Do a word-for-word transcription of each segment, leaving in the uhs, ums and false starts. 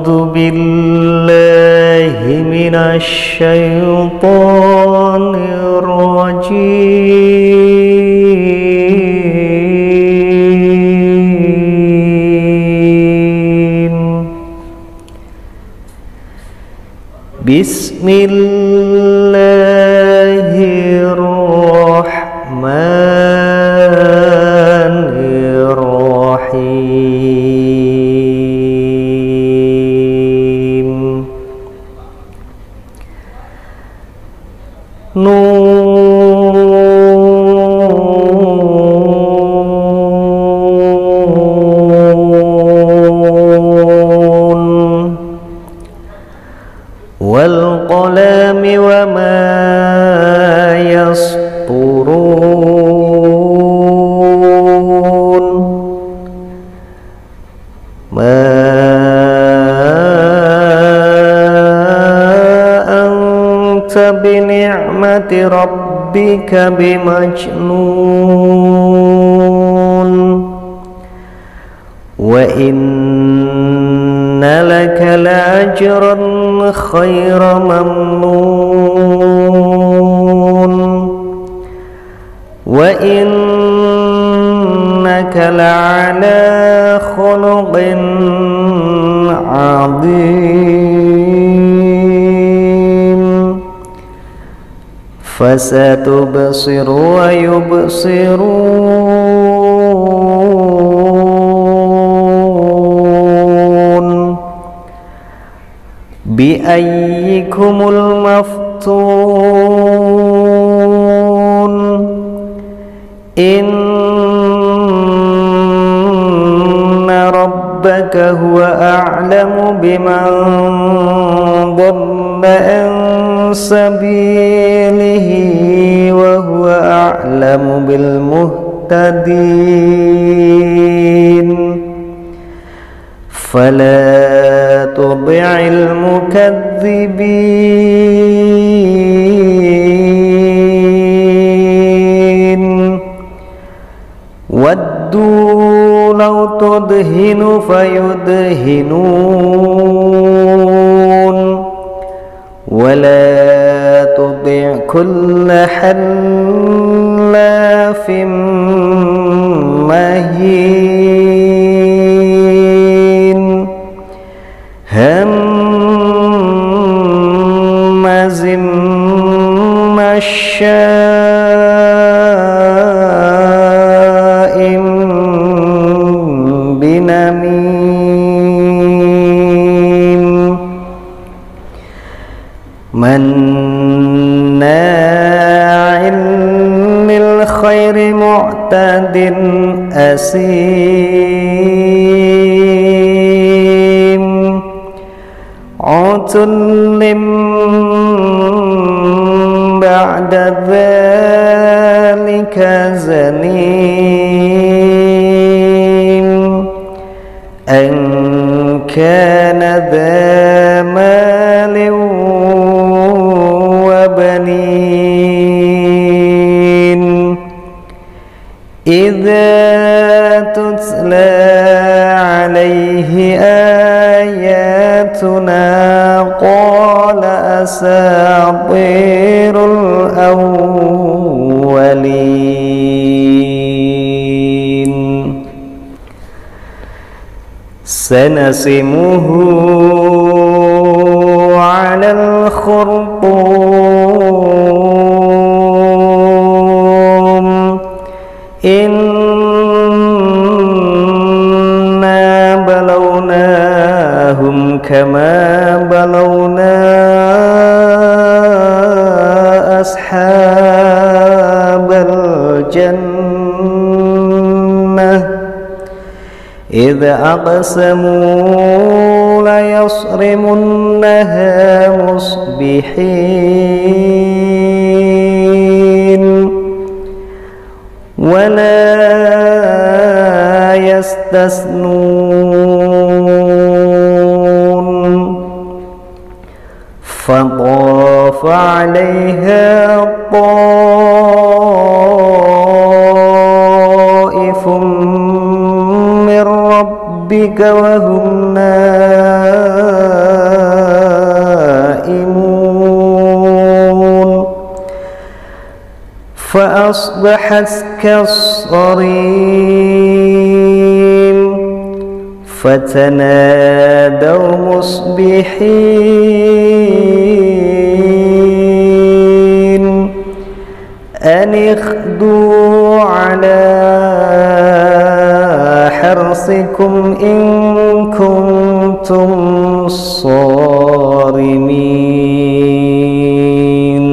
أعوذ بالله من الشيطان الرجيم. بسم الله الرحمن الرحيم. نون والقلم وما يسطرون. ما أنت بنعمة ربك بمجنون. وإن لك لأجرا غير ممنون. وإنك لعلى خلق عظيم. فستبصر ويبصرون. بأيكم المفتون. إن ربك هو أعلم بمن ضل عن سبيله وهو أعلم بالمهتدين. فلا تطع المكذبين. ودوا لو تدهن فيدهنون. ولا تطع كل حلاف مهين. هماز مشاء بنميم. مناع للخير معتد أثيم. عتل بعد ذلك زنيم. أن كان ذا مال وبنين. إذا تتلى عليه آياتنا قال أساطير الأولين. سنسمه على الخرطوم. إنا بلوناهم كما بلونا أصحاب الجنة إذ أقسموا ليصرمنها مصبحين. ولا يستثنون. فطاف عليها طائف من ربك وهم نائمون. فأصبحت كالصريم فتنادوا مصبحين أن اغدوا على حرثكم إن كنتم صارمين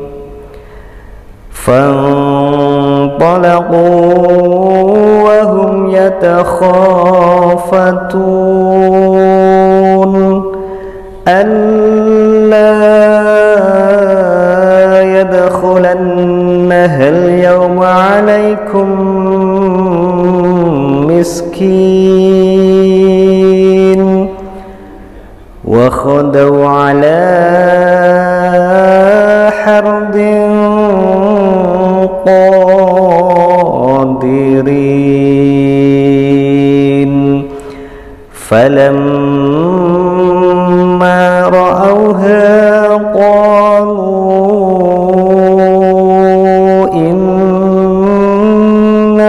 فانطلقوا وهم يتخافتون ألا يدخلنها اليوم عليكم مسكين وغدوا على حرد قادرين فلما رأوها قالوا إنا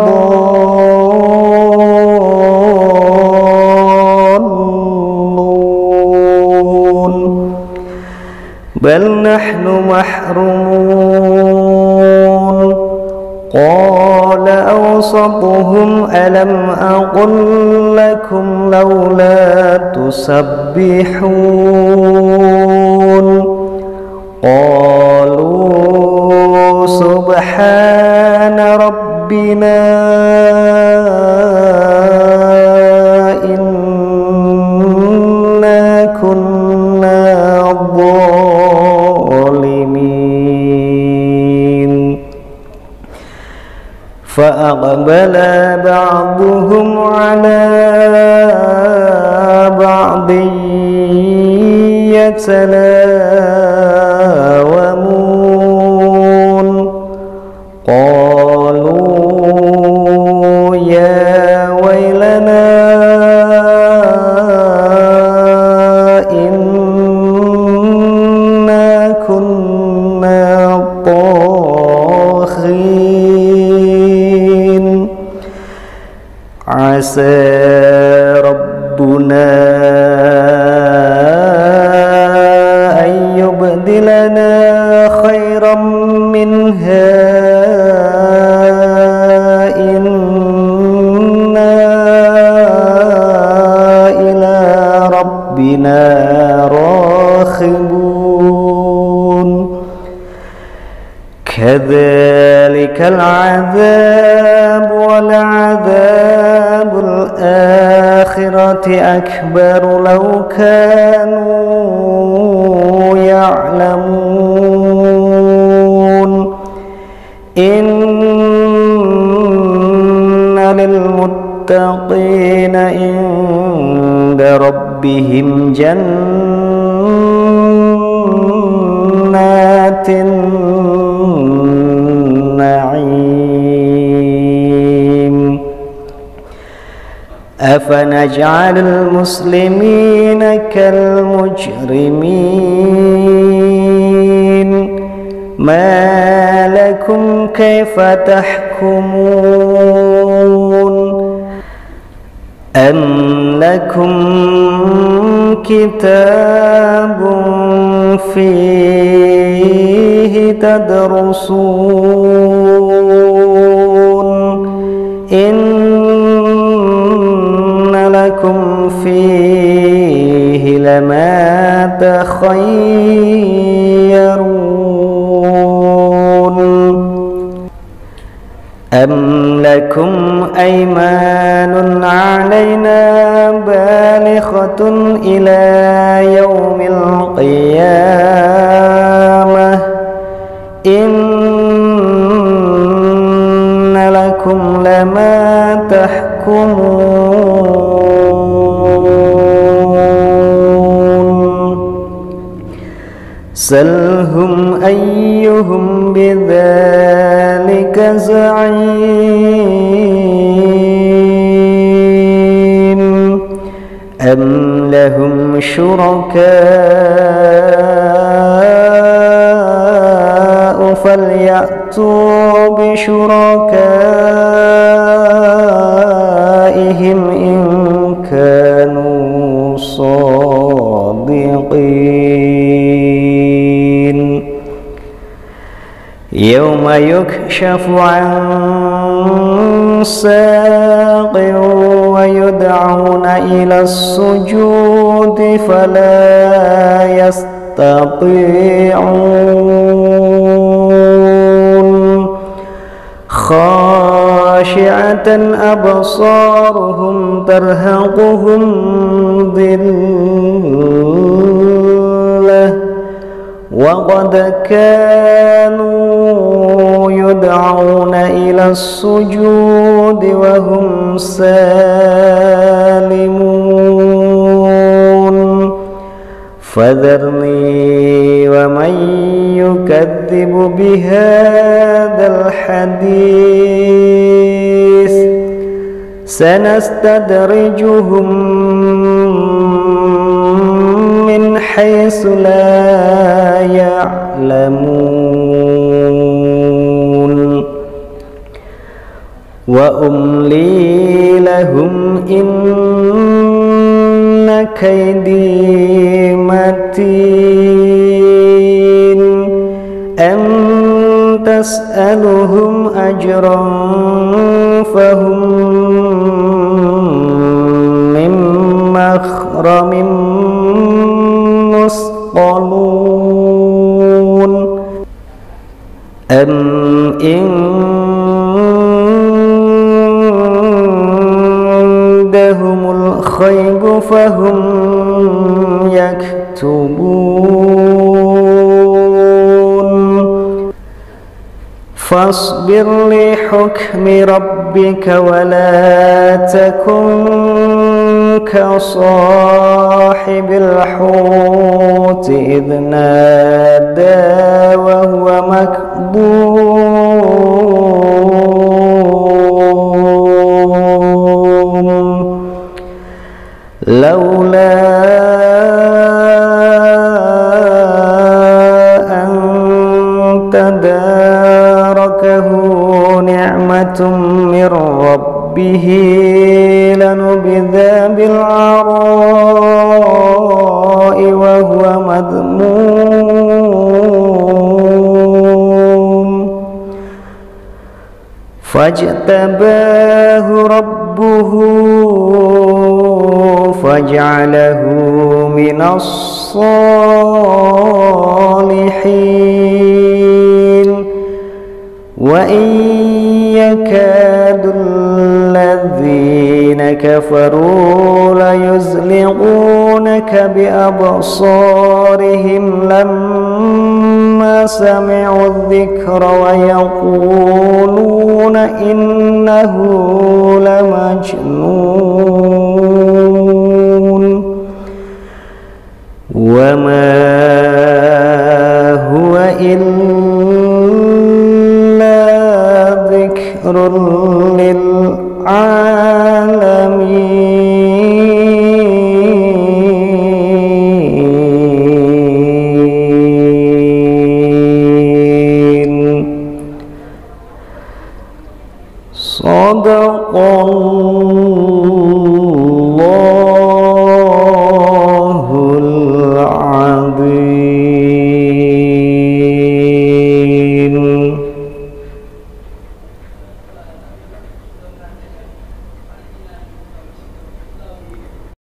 لضالون بل نحن محرومون قال أوسطهم ألم أقل لكم لولا تسبحون قالوا سبحان ربنا إنا كنا ظالمين فأقبل بعضهم على بعض يتلاومون قالوا يا ويلنا إنا كنا طاغين عسى ربنا أن يبدلنا خيرا منها إنا إلى ربنا راغبون كذلك العذاب ولعذاب الآخرة أكبر لو كانوا يعلمون إن للمتقين عند ربهم جنات النعيم أفنجعل المسلمين كالمجرمين ما لكم كيف تحكمون أم لكم كتاب فيه تدرسون إن لكم فيه لما تخيرون أم لكم أيمان علينا بالغة إلى يوم القيامة إن لكم لما تحكمون سلهم أيهم بذلك زعيم أم لهم شركاء فليأتوا بشركائهم إن كانوا صادقين يوم يكشف عن ساق ويدعون إلى السجود فلا يستطيعون خاشعة أبصارهم ترهقهم ذلة وقد كانوا يدعون إلى السجود وهم سالمون فذرني ومن يكذب بهذا الحديث سنستدرجهم من حيث لا يعلمون وأملي لهم إن كيدي متين أم تسألهم أجرا فهم من مغرم مثقلون أم عندهم الغيب فهم يكتبون فاصبر لحكم ربك ولا تكن كصاحب الحوت إذ نادى وهو مكظوم لولا أن تداركه نعمة من ربه لنبذ بالعراء وهو مذموم فاجتباه ربه فجعله من الصالحين وإن يكاد الذين كفروا ليزلقونك بأبصارهم لما سمعوا الذكر ويقولون إنه لمجنون وما هو إلا ذكر للعالمين صدق الله